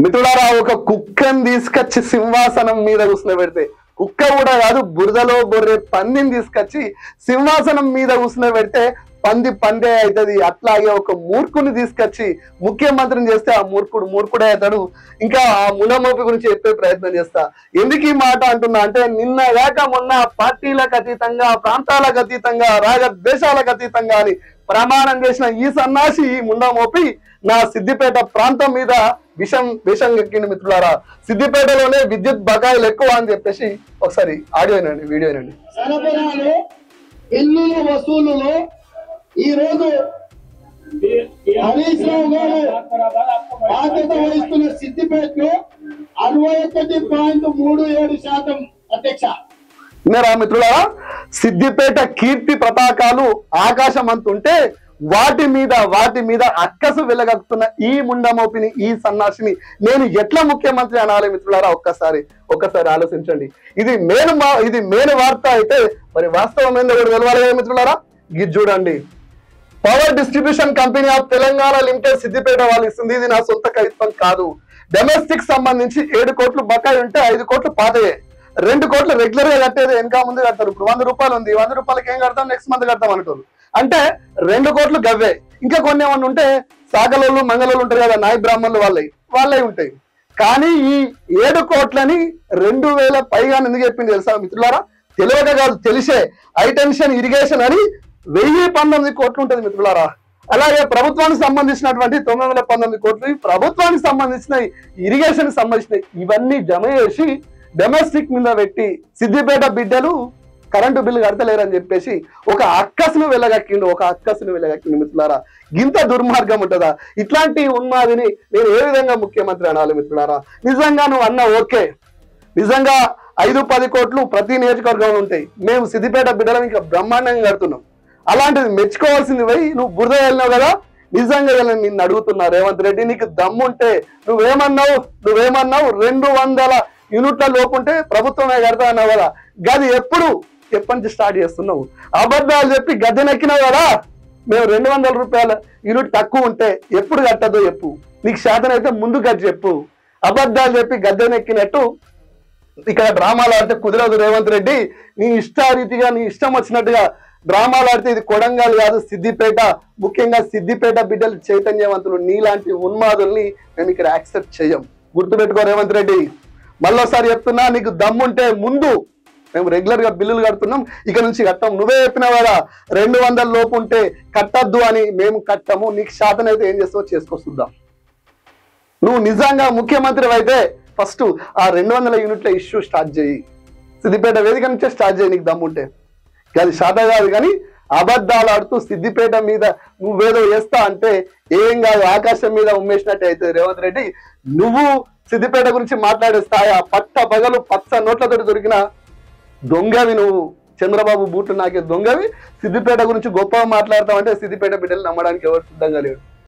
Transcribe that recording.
మిత్రులారా, ఒక కుక్కని తీసుకొచ్చి సింహాసనం మీద కూర్చునబెడితే, కుక్క కూడా కాదు బురదలో బొర్రే పందిని తీసుకొచ్చి సింహాసనం మీద కూర్చునబెడితే పంది పందే అవుతుంది. అట్లాగే ఒక మూర్ఖుని తీసుకొచ్చి ముఖ్యమంత్రిని చేస్తే ఆ మూర్ఖుడే అవుతాడు. ఇంకా ఆ మునమోపి గురించి చెప్పే ప్రయత్నం చేస్తా. ఎందుకు ఈ మాట అంటున్నా అంటే, నిన్న కాక మొన్న పార్టీలకు అతీతంగా, ప్రాంతాలకు అతీతంగా, రాగద్వేషాలకు అతీతంగా అని ప్రమాణం చేసిన ఈ సన్నాసి, ఈ ముండమోపి నా సిద్దిపేట ప్రాంతం మీద విషం ఎక్కింది. మిత్రులారా, సిద్దిపేటలోనే విద్యుత్ బకాయిలు ఎక్కువ అని చెప్పేసి ఒకసారి ఆడియో వినండి, వీడియో వినండి. సరఫరాలు, బిల్లుల వసూలులో ఈ రోజు హరీష్ రావు గారు బాధ్యత వహిస్తున్న సిద్దిపేటలో 61.37% అధ్యక్ష. విన్నారా మిత్రులారా, సిద్దిపేట కీర్తి పతాకాలు ఆకాశం అంతుంటే వాటి మీద అక్కసు వెలగక్కుతున్న ఈ ముండమోపిని, ఈ సన్నాసిని నేను ఎట్లా ముఖ్యమంత్రి అనాలి మిత్రులారా? ఒక్కసారి ఆలోచించండి. ఇది మేలు వార్త అయితే మరి వాస్తవం ఏందో కూడా తెలవాలి కదా మిత్రులారా. ఇది చూడండి, power distribution company of Telangana limited Siddipet వాళ్ళు ఇస్తుంది. ఇది నా సొంత కవిత్వం కాదు. డొమెస్టిక్ సంబంధించి 7 కోట్లు బకాయి ఉంటే 5 కోట్లు పాతయే, 2 కోట్లు రెగ్యులర్ గా కట్టేది వెనక ముందు కడతారు. ఇప్పుడు 100 రూపాయలు ఉంది, 100 రూపాయలకి ఏం కడతాం, నెక్స్ట్ మంత్ కడతాం అంటారు. అంటే 2 కోట్లు గవ్వే. ఇంకా కొన్ని ఏమన్నా ఉంటే సాగలోళ్ళు మంగళోళ్ళు ఉంటారు కదా, నాయ బ్రాహ్మణులు వాళ్ళే ఉంటాయి. కానీ ఈ 7 కోట్లని 2000 పైగా ఎందుకు చెప్పింది తెలుసా మిత్రులారా? తెలియక కాదు, తెలిసే. హైటెన్షన్ ఇరిగేషన్ అని 1019 కోట్లు ఉంటుంది మిత్రులారా. అలాగే ప్రభుత్వానికి సంబంధించినటువంటి 919 కోట్లు, ప్రభుత్వానికి సంబంధించిన ఇరిగేషన్ సంబంధించిన ఇవన్నీ జమ చేసి డొమెస్టిక్ మీద పెట్టి సిద్దిపేట బిడ్డలు కరెంటు బిల్లు కడతలేరని చెప్పేసి ఒక అక్కసును వెళ్ళగక్కిండు మిత్రులారా. గింత దుర్మార్గం ఉంటుందా? ఇట్లాంటి ఉన్మాదిని నేను ఏ విధంగా ముఖ్యమంత్రి అనాలి మిత్రులారా? నిజంగా నువ్వు అన్న ఓకే, నిజంగా 5-10 కోట్లు ప్రతి నియోజకవర్గంలో ఉంటాయి. మేము సిద్దిపేట బిడ్డలం ఇంకా బ్రహ్మాండంగా కడుతున్నాం. అలాంటిది మెచ్చుకోవాల్సింది పోయి నువ్వు బురద వెళ్ళినావు కదా. నిజంగా నిన్ను అడుగుతున్నా, రేవంత్ రెడ్డి నీకు దమ్ముంటే నువ్వేమన్నావు 200 యూనిట్ల లోపుంటే ప్రభుత్వమే కడతా అన్నావు కదా. గది ఎప్పటి నుంచి స్టార్ట్ చేస్తున్నావు? అబద్ధాలు చెప్పి గద్దెనెక్కినావు కదా. మేము 200 రూపాయల యూనిట్ తక్కువ ఉంటే ఎప్పుడు కట్టదో చెప్పు, నీకు శాతం అయితే ముందు కట్టి చెప్పు. అబద్ధాలు చెప్పి గద్దెనెక్కినట్టు ఇక్కడ డ్రామాలు ఆడితే కుదరదు రేవంత్ రెడ్డి. నీ ఇష్టారీతిగా, నీ ఇష్టం వచ్చినట్టుగా డ్రామాలు ఆడితే ఇది కొడంగల్ కాదు, సిద్దిపేట. ముఖ్యంగా సిద్దిపేట బిడ్డలు చైతన్యవంతులు, నీలాంటి ఉన్మాదుల్ని మేము ఇక్కడ యాక్సెప్ట్ చేయం. గుర్తుపెట్టుకో రేవంత్ రెడ్డి. మళ్ళోసారి చెప్తున్నా, నీకు దమ్ముంటే ముందు మేము రెగ్యులర్ గా బిల్లులు కడుతున్నాం, ఇక నుంచి కట్టాం. నువ్వే చెప్పినావు కదా 200 లోపు ఉంటే కట్టద్దు అని. మేము కట్టము, నీకు శాతం అయితే ఏం చేస్తావో చేసుకొస్తుందాం. నువ్వు నిజంగా ముఖ్యమంత్రి అయితే ఫస్ట్ ఆ 200 యూనిట్ల ఇష్యూ స్టార్ట్ చేయి, సిద్దిపేట వేదిక నుంచే స్టార్ట్ చేయి నీకు దమ్ముంటే. అది శాతం కాదు కానీ అబద్ధాలు ఆడుతూ సిద్దిపేట మీద నువ్వేదో చేస్తా అంటే ఏం కాదు, ఆకాశం మీద ఉమ్మేసినట్టు అయితే రేవంత్ రెడ్డి. నువ్వు సిద్దిపేట గురించి మాట్లాడే స్థాయి పట్ట పగలు పచ్చ నోట్లతో దొరికిన దొంగవి నువ్వు. చంద్రబాబు బూట్లు నాకే దొంగవి. సిద్దిపేట గురించి గొప్పగా మాట్లాడతావంటే సిద్దిపేట బిడ్డలు నమ్మడానికి ఎవరు సిద్ధంగా లేరు.